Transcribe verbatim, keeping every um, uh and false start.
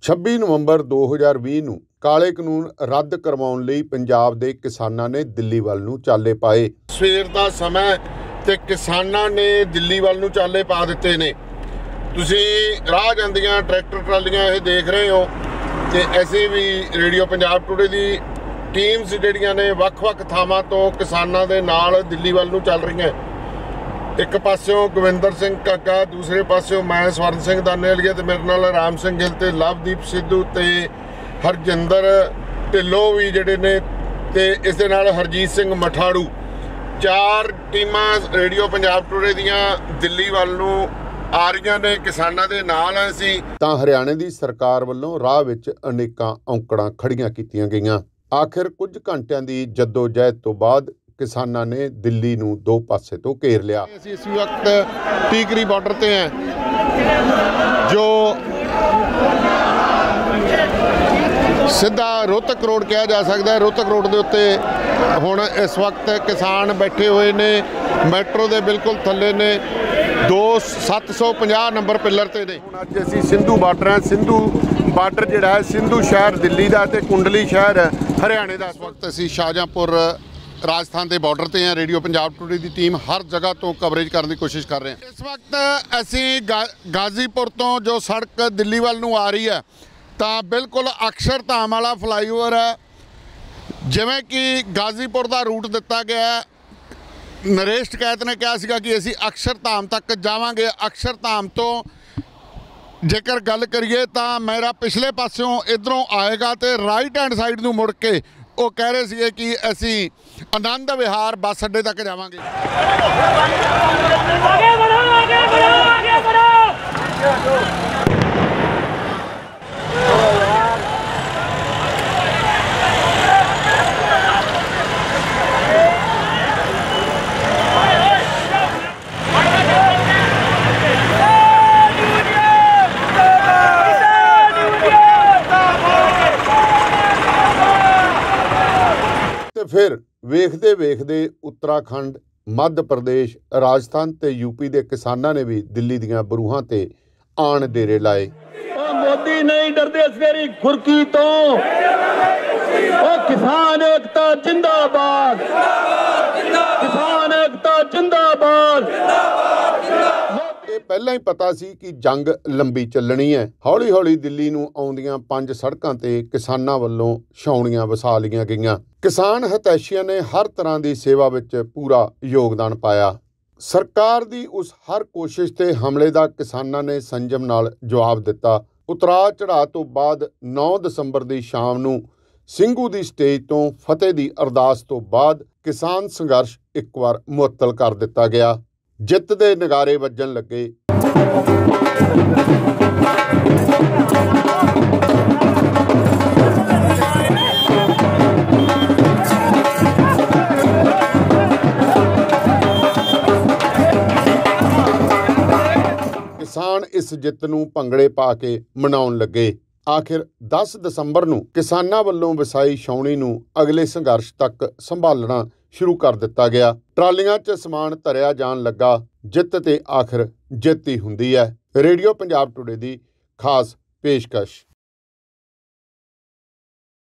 ਛੱਬੀ ਨਵੰਬਰ दो हज़ार बीस ਨੂੰ ਕਾਲੇ ਕਾਨੂੰਨ ਰੱਦ ਕਰਵਾਉਣ ਲਈ ਪੰਜਾਬ ਦੇ ਕਿਸਾਨਾਂ ਨੇ ਦਿੱਲੀ ਵੱਲ ਨੂੰ ਚਾਲੇ ਪਾਏ। ਸਵੇਰ ਦਾ ਸਮਾਂ ਤੇ ਕਿਸਾਨਾਂ ਨੇ ਦਿੱਲੀ ਵੱਲ ਨੂੰ ਚਾਲੇ ਪਾ ਦਿੱਤੇ ਨੇ। ਤੁਸੀਂ ਰਾਹ ਜਾਂਦੀਆਂ ਟਰੈਕਟਰ ਟਰਾਲੀਆਂ ਇਹ ਦੇਖ ਰਹੇ ਹੋ ਤੇ ਅਸੀਂ ਵੀ ਰੇਡੀਓ ਪੰਜਾਬ ਟੂਡੇ ਦੀ ਟੀਮਸ ਜਿਹੜੀਆਂ ਨੇ ਵੱਖ-ਵੱਖ ਥਾਵਾਂ ਤੋਂ ਕਿਸਾਨਾਂ ਦੇ ਨਾਲ ਦਿੱਲੀ ਵੱਲ ਨੂੰ ਚੱਲ ਰਹੀਆਂ। एक पासों गोविंदर सिंह काका, दूसरे पासों मैं स्वर्ण सिंह दानेलिया ते मेरे नाल राम सिंह गिल ते लवदीप सिद्धू ते हरजिंदर ढिल्लों भी जिहड़े ने ते इस दे नाल हरजीत सिंह मठाड़ू चार टीमां रेडियो पंजाब टूडे दियां दिल्ली वल नूं आ रहीआं ने किसानां दे नाल। असीं तां हरियाणे दी सरकार वल्लों राह विच अनेकां औंकड़ां खड़ियां कीतीआं गईआं। आखिर कुछ घंटिਆਂ ਦੀ जद्दोजहद ਤੋਂ ਬਾਅਦ किसानों ने दिल्ली नूं दो पासे तो घेर लिया। इस वक्त टीकरी बॉर्डर ते हैं जो सीधा रोहतक रोड कहा जा सकता है। रोहतक रोड के उत्ते हुण इस वक्त किसान बैठे हुए ने, मैट्रो के बिल्कुल थल्ले ने, दो सत्त सौ पचास नंबर पिलर ते ने। अज असीं सिंधु बार्डर है। सिंधु बार्डर जिहड़ा है सिंधु शहर दिल्ली का ते कुंडली शहर हरियाणे का। इस वक्त असीं शाहजहाँपुर राजस्थान के बॉर्डर से हैं। रेडियो पंजाब टूडे की टीम हर जगह तो कवरेज करने की कोशिश कर रहे हैं। इस वक्त असी गा गाजीपुर तो जो सड़क दिल्ली वाल नूं आ रही है तो बिल्कुल अक्षरधाम वाला फ्लाईओवर है। जिवें कि गाजीपुर का रूट दिता गया है। नरेश टिकैत ने कहा सीगा कि असी अक्षरधाम तक जावांगे। अक्षरधाम तो जेकर गल करिए तो मेरा पिछले पासों इधरों आएगा तो राइट हैंड साइड नूं मुड़ के वो कह रहे थे कि असी आनंद विहार बस अड्डे तक जावांगे। आगे बढ़ो, आगे बढ़ो, आगे बढ़ो। फिर वेखदे वेखदे उत्तराखंड, मध्य प्रदेश, राजस्थान ते यूपी के किसानों ने भी दिल्ली दियां बरूहां ते आण डेरे लाए। मोदी नहीं डरते असगरी खुरकी तो किसान एकता जिंदाबाद, किसान एकता जिंदाबाद। पहला ही पता सी कि जंग लंबी चलनी है। हौली हौली दिल्ली नूं आउंदियां पंज सड़कां ते किसानां वल्लों छाउणियां वसा लईआं गईआं। किसान हितैषियां ने हर तरह की सेवा विच पूरा योगदान पाया। सरकार दी उस हर कोशिश ते हमले दा किसानां ने संजम नाल जवाब दिता। उतरा चढ़ाव तो बाद नौ दसंबर की शाम नूं ਸਿੰਘੂ ਦੀ स्टेज तो फतेह की अरदास तो बाद किसान संघर्ष एक बार मुअत्तल कर दिता गया। जित दे नगारे वजन लगे। किसान इस जित नूं भंगड़े पा के मनाउण लगे। आखिर दस दसंबर नूं किसानां वल्लों वसाई छाउणी नूं अगले संघर्ष तक संभालना शुरू कर दिता गया। ट्रालियां च समान धरिया जान लगा। जित ते आखिर जित ही हुंदी है। रेडियो पंजाब टूडे दी खास पेशकश।